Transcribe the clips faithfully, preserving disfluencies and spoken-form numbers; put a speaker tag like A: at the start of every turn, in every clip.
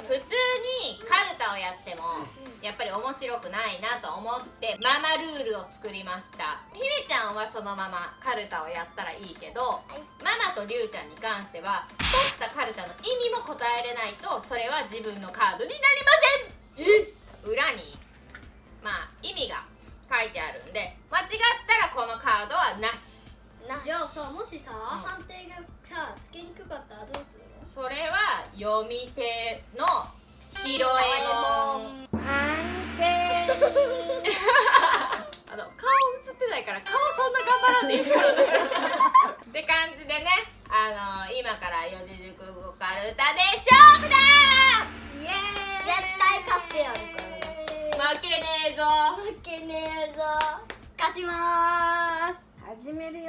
A: 普通にカルタをやってもやっぱり面白くないなと思ってママルールを作りました。ひめちゃんはそのままカルタをやったらいいけど、ママとりゅうちゃんに関しては取ったカルタの意味も答えれないとそれは自分のカードになりません。え裏にまあ意味が書いてあるんで、間違ったらこのカードはなし。
B: じゃあさ、もしさ、うん、判定がさつけにくかったらどうするの？
A: それは読み手のひろえもん判定あの顔映ってないから顔そんな頑張らんでいいからねって感じでね、あの今から四字熟語カルタで勝負だー。イエーイ。
B: 絶対勝ってやるから
A: 負けねえぞ
B: 負けねえぞ。勝ちまーす。
C: 始めるよ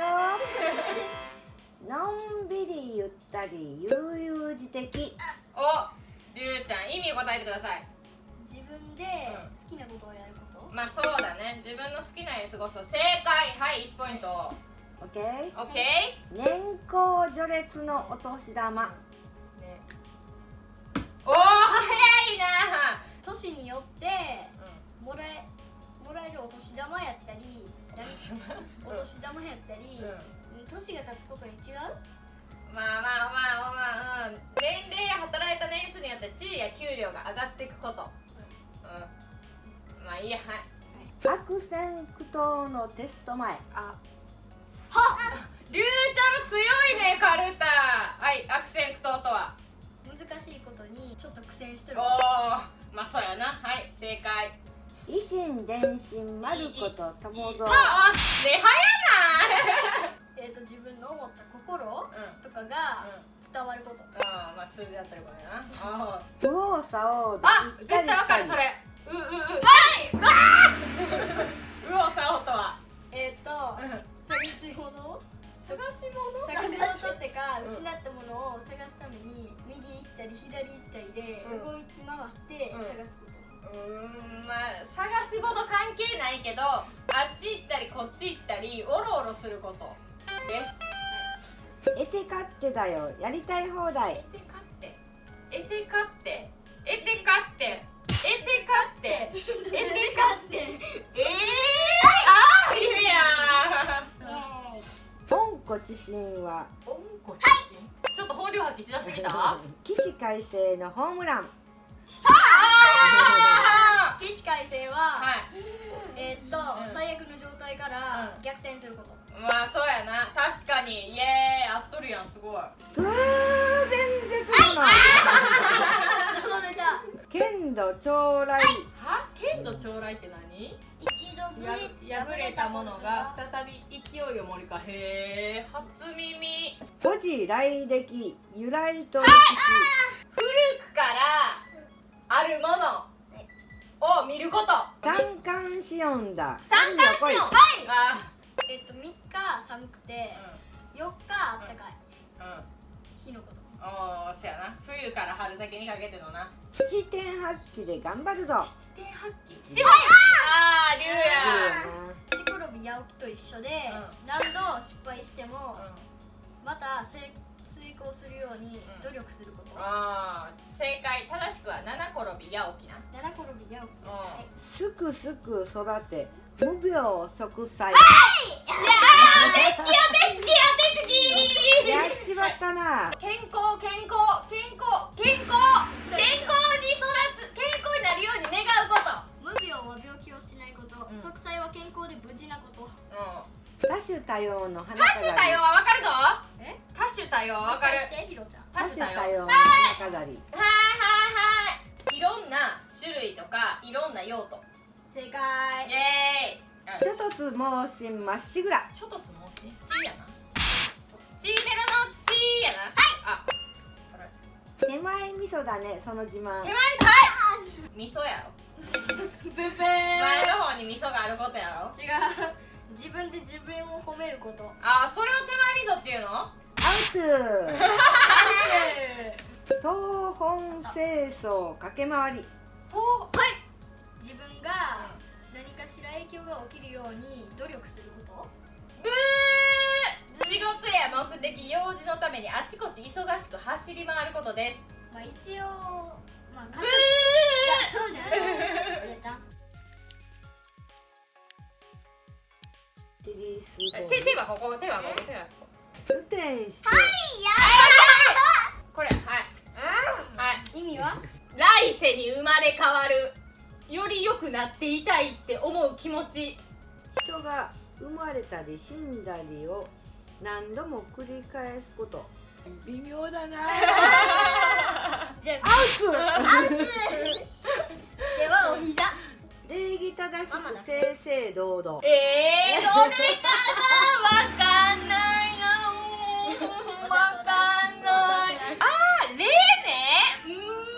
C: のんびりゆったり悠々自適。
A: お、りゅうちゃん意味を答えてください。
B: 自分で好きなことをやること、
A: まあそうだね、自分の好きなように過ごすと正解。はい、いちポイント。
C: オッケー
A: オッケ
C: ー。年功序列のお年玉、
A: ね、おー早いな。
B: 年によってもらえもらえるお年玉やったりお年玉やったり、うん、年が経つことに違う。
A: まあまあまあまあ、うん、年齢や働いた年数によって地位や給料が上がっていくこと、うん、まあいいや。はい、
C: 悪戦苦闘のテスト前。
A: あはっりゅうちゃんの強いねカルタ。はい、悪戦苦闘とは
B: 難しいことにちょっと苦戦してる。
A: おお、まあそうやな。はい、正解。
C: 維新伝心まることともぞ。
A: あ、ねはやな
B: えっと自分の思った心とかが伝わること。
A: ああ、まあ数字だったりこれな。ああ、
C: 右往左往で
A: あ、絶対わかるそれ。ううう、はい。わあ。右往左往とは。
B: えっと探し物。
A: 探し物。
B: 探し物ってか失ったものを探すために右行ったり左行ったりで動き回って探すこと。
A: うーん、まあ探し物関係ないけど、あっち行ったりこっち行ったりおろおろすることです。
C: 得て勝手だよ、やりたい放題。
A: 得て勝手、得て勝手、得て勝手、得て勝手、得て勝手。ええああ、いいや
C: 温故知新は
A: 温故知新。ちょっと本領発揮しだすぎた。
C: 起死回生のホームラン。
B: 起死回生は、はい、えー、っと、うん、最悪の状態から逆転すること。
A: まあそうやな、確かに。イエーイ、合っとるやん、すごい。
C: 偶然絶後の
B: そのネタ
C: 剣道将来。
A: は？剣道将来って何？
B: 一度
A: 破れたものが再び勢いを盛りか。へえ、初耳。
C: 古事来歴由来と歴史。
A: 古くからあるものを見ること。
C: 三寒四温だ。
A: 三寒四温。はい。
B: えっとみっか寒くて、うん、よっかあったかい、うん、日のこと。
A: おお、そやな。冬から春先にかけてのな。
C: 七点八起で頑張るぞ。
A: 七点八起。しほい。ああ、竜や。
B: 七転び八起きと一緒で、うん、何度失敗しても、うん、また成功するように努力すること。うん、
A: ああ、正解。正しくは七転び八起きな。
B: 七転び八起き。はい、
C: すくすく育て無病息災。
A: はい。いやあ、手つきよ手つきよ手つき。
C: やっちまったな。
A: 健康健康健康健康健康に育つ、健康になるように願うこと。
B: 無病は病気をしないこと、うん、息災は健康で無事なこと。うん、
C: 多種多様の花
A: 飾り。多種多様はわかるぞ。え？多種多様はわかる。
B: ひろちゃん。
C: 多種多様の花飾り。
A: はいはいはい。いろんな種類とかいろんな用途。
B: 正解。
A: イエーイ。
C: ちょっとつ盲信まっしぐら。
A: ちょっとつ盲信。ちやな。ちメロのちやな。はい。あ。
C: 手前味噌だね、その自慢。
A: 手前はい味噌やろ。
B: ブブー。
A: 前の方に味噌があることやろ。
B: 違う。自分で自分を褒めること。
A: あ、それを手前味噌っていうの？
C: アウト。東本清掃駆け回り。
B: と、はい。自分が何かしら影響が起きるように努力すること。
A: ブー。仕事や目的、用事のためにあちこち忙しく走り回ることです。
B: まあ一応まあ
A: ブー
B: いやそうじゃないやった
C: シリーズ
A: 手手はここ、手はここ、手はここ。
C: 雨天して
A: これ、はいはい。
B: 意味は
A: 来世に生まれ変わる、より良くなっていたいって思う気持ち。
C: 人が生まれたり死んだりを何度も繰り返すこと。微妙だな。
B: じゃあ
C: アウツ。
B: ではお膝
C: 礼儀正しく正々堂々。
A: えー、それかな、わかんないな、わかんない。あー、例ね。う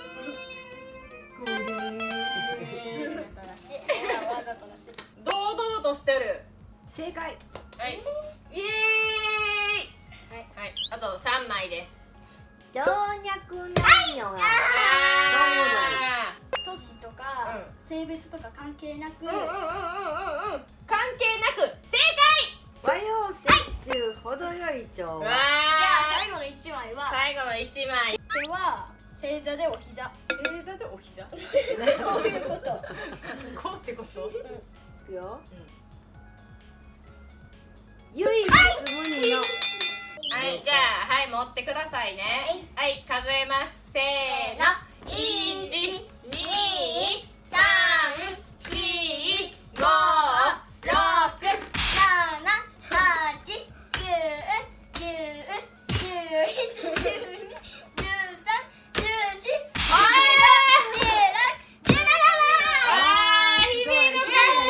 A: ーん。堂々としてる。
C: 正解。
A: はい。イエーイ。はい、はい、あと三枚です。
C: 老若男女が。
A: あ
B: 年とか、
A: うん
B: 性別とか関係なく、
A: ーうんうんうんうんうんうん。関係なく正
C: 和洋折衷程よい調
A: 解。わ
C: 和。
B: じゃあ
A: ー。
B: 最後のいちまいは
A: 最後の一枚。
B: 手は正座でお膝
A: 正座でお膝。
B: どういうこと
A: こうってこと。
C: いくよ。唯一無二の。
A: はい、じゃあ、はい、持ってくださいね。はい、数えます。せーの。いち、に、さん、し、ご、ろく、
B: なな、はち、きゅう、じゅう、じゅういち、じゅうに、じゅうさん、じゅうよん、じゅうご、じゅうろく、じゅうなな
A: あー、ひめが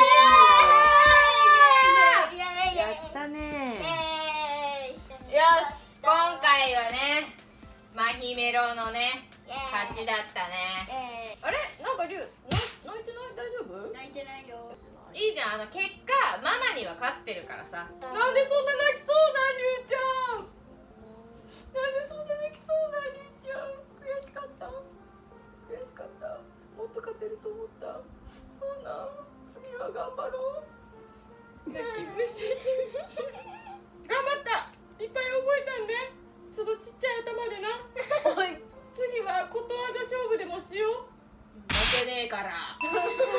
C: やったね。
A: よし、今回はね、マヒメロのね、勝ちだったね。あれ、なんかリュウ、な泣いてない？大丈夫？
B: 泣いてないよ。
A: いいじゃん、あの結果ママには勝ってるからさ。なんでそんな泣きそうなん、リュウちゃん。なんでそんな泣きそうなん、リュウちゃん。悔しかった。悔しかった。もっと勝てると思った。そうなん。次は頑張ろう。泣き虫。頑張った。いっぱい覚えたんね。そのちっちゃい頭でな。
B: おい。
A: 次はことわざ勝負でもしよう。負けねえからって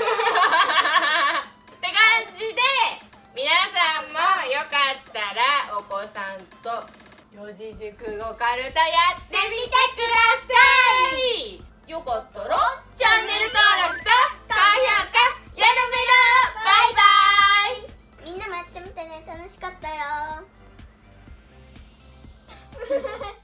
A: 感じで、皆さんもよかったらお子さんと四字熟語カルタやってみてください。よかったらチャンネル登録と高評価よろめろ。バイバイ。
B: みんなもやってみてね、楽しかったよ。